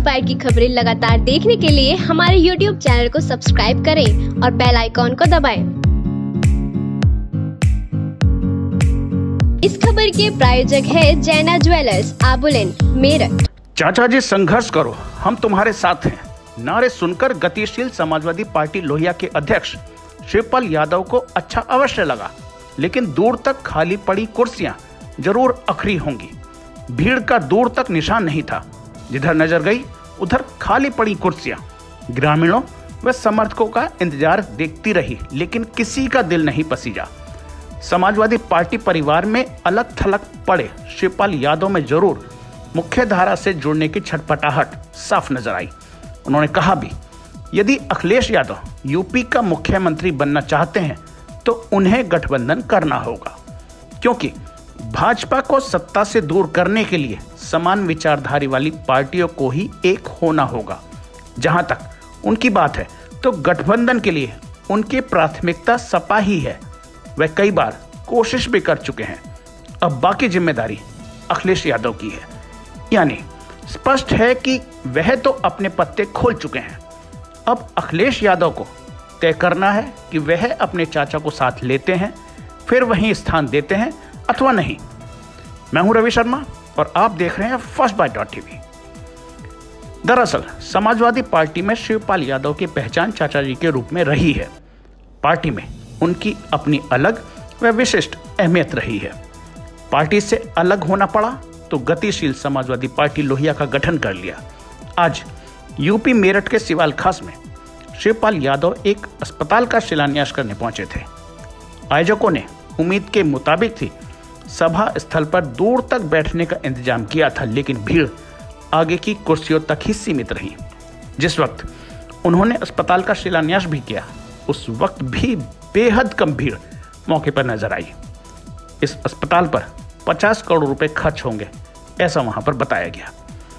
Inspire की खबरें लगातार देखने के लिए हमारे YouTube चैनल को सब्सक्राइब करें और बेल आइकॉन को दबाएं। इस खबर के प्रायोजक है जैना ज्वेलर्स, आबुलेन, मेरठ। चाचा जी संघर्ष करो, हम तुम्हारे साथ हैं। नारे सुनकर गतिशील समाजवादी पार्टी लोहिया के अध्यक्ष शिवपाल यादव को अच्छा अवश्य लगा, लेकिन दूर तक खाली पड़ी कुर्सियां जरूर अखरी होंगी। भीड़ का दूर तक निशान नहीं था। जिधर नजर गई उधर खाली पड़ी कुर्सियां। ग्रामीणों व समर्थकों का इंतजार देखती रही, लेकिन किसी का दिल नहीं पसीजा। समाजवादी पार्टी परिवार में अलग थलग पड़े शिवपाल यादव में जरूर मुख्य धारा से जुड़ने की छटपटाहट साफ नजर आई। उन्होंने कहा भी, यदि अखिलेश यादव यूपी का मुख्यमंत्री बनना चाहते हैं तो उन्हें गठबंधन करना होगा, क्योंकि भाजपा को सत्ता से दूर करने के लिए समान विचारधारी वाली पार्टियों को ही एक होना होगा। जहां तक उनकी बात है तो गठबंधन के लिए उनकी प्राथमिकता सपा ही है। वे कई बार कोशिश भी कर चुके हैं। अब बाकी जिम्मेदारी अखिलेश यादव की है। यानी स्पष्ट है कि वह तो अपने पत्ते खोल चुके हैं। अब अखिलेश यादव को तय करना है कि वह अपने चाचा को साथ लेते हैं, फिर वहीं स्थान देते हैं अथवा नहीं। मैं हूं रवि शर्मा और आप देख रहे हैं fastbyte.tv। दरअसल समाजवादी पार्टी में शिवपाल यादव की पहचान चाचा जी के रूप में रही है। पार्टी में उनकी अपनी अलग व विशिष्ट अहमियत रही है। पार्टी से अलग होना पड़ा तो गतिशील समाजवादी पार्टी लोहिया का गठन कर लिया। आज यूपी मेरठ के सिवाल खास में शिवपाल यादव एक अस्पताल का शिलान्यास करने पहुंचे थे। आयोजकों ने उम्मीद के मुताबिक थी सभा स्थल पर दूर तक बैठने का इंतजाम किया था, लेकिन भीड़ आगे की कुर्सियों तक ही सीमित रही। जिस वक्त उन्होंने अस्पताल का शिलान्यास भी किया, उस वक्त भी बेहद कम भीड़ मौके पर नजर आई। इस अस्पताल पर 50 करोड़ रुपए खर्च होंगे, ऐसा वहां पर बताया गया।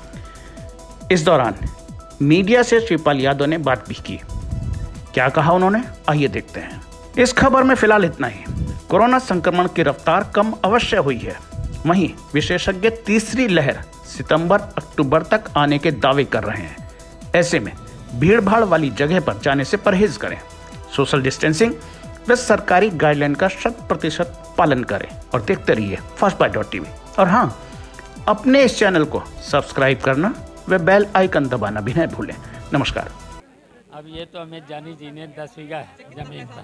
इस दौरान मीडिया से शिवपाल यादव ने बात भी की। क्या कहा उन्होंने, आइए देखते हैं। इस खबर में फिलहाल इतना ही। कोरोना संक्रमण की रफ्तार कम अवश्य हुई है, वहीं विशेषज्ञ तीसरी लहर सितंबर-अक्टूबर तक आने के दावे कर रहे हैं। ऐसे में भीड़ भाड़ वाली जगह पर जाने से परहेज करें, सोशल डिस्टेंसिंग व सरकारी गाइडलाइन का 100% पालन करें और देखते रहिए fastbyte.tv। और हाँ, अपने इस चैनल को सब्सक्राइब करना व बेल आइकन दबाना भी न भूलें। नमस्कार। अब ये तो हमें जानी जी ने 10 बीघा जमीन था।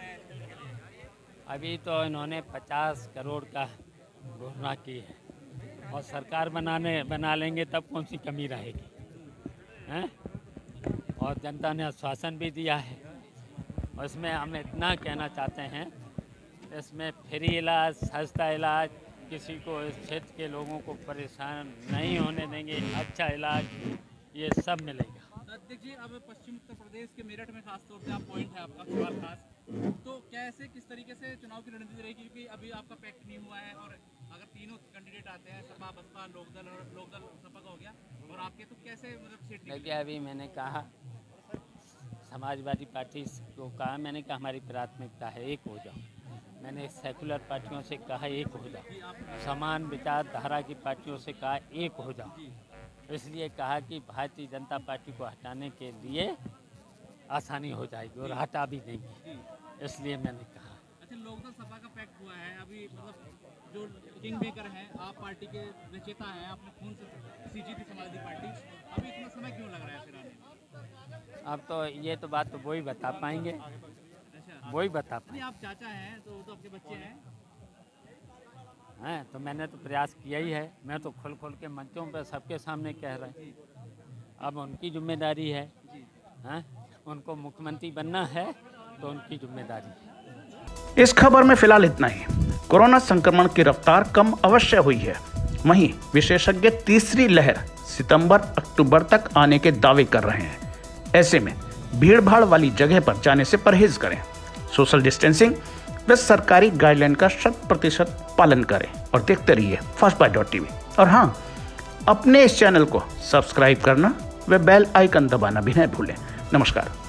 अभी तो इन्होंने 50 करोड़ का घोषणा की है और सरकार बना लेंगे तब कौन सी कमी रहेगी, हैं? और जनता ने आश्वासन भी दिया है। और इसमें हम इतना कहना चाहते हैं, इसमें फ्री इलाज, सस्ता इलाज, किसी को इस क्षेत्र के लोगों को परेशान नहीं होने देंगे, अच्छा इलाज ये सब मिलेगा। देखिए, अब पश्चिम उत्तर प्रदेश के मेरठ में खासतौर से आप पॉइंट है आपका सवाल खास, तो कैसे किस तरीके से चुनाव की रणनीति रहेगी, क्योंकि अभी आपका पैक्ट नहीं हुआ है और अगर तीनों कैंडिडेट आते हैं, सपा, बसपा, लोकदल सपा का हो गया और आपके, तो कैसे मतलब सीट? देखिए, अभी मैंने कहा समाजवादी पार्टी को कहा, मैंने कहा हमारी प्राथमिकता है एक हो जाओ। मैंने सेकुलर पार्टियों से कहा एक हो जाओ, समान विचारधारा की पार्टियों से कहा एक हो जाओ। इसलिए कहा कि भारतीय जनता पार्टी को हटाने के लिए आसानी हो जाएगी और हटा भी देंगे, इसलिए मैंने कहा। अच्छा, लोकदल सपा का पैक्ट हुआ है, अभी मतलब जो किंग मेकर हैं, आप पार्टी के रचयिता हैं, आपने खून से सींची थी समाजवादी पार्टी, अभी इतना समय क्यों लग रहा है फिर आने? अब तो ये तो बात तो वही बता पाएंगे। अच्छा, वही बता पाएंगे। आप चाचा हैं तो वो तो आपके बच्चे हैं। हैं तो मैंने तो प्रयास किया ही है। मैं तो खोल के मंचों पर सबके सामने कह रहा हूँ। अब उनकी जिम्मेदारी है, हैं? उनको मुख्यमंत्री बनना है तो उनकी जिम्मेदारी है। इस खबर में फिलहाल इतना ही। कोरोना संक्रमण की रफ्तार कम अवश्य हुई है, वहीं विशेषज्ञ तीसरी लहर सितंबर-अक्टूबर तक आने के दावे कर रहे हैं। ऐसे में भीड़ भाड़ वाली जगह पर जाने से परहेज करें, सोशल डिस्टेंसिंग व सरकारी गाइडलाइन का 100% पालन करें और देखते रहिए fastbyte.tv। और हाँ, अपने इस चैनल को सब्सक्राइब करना व बेल आइकन दबाना भी न भूलें। नमस्कार।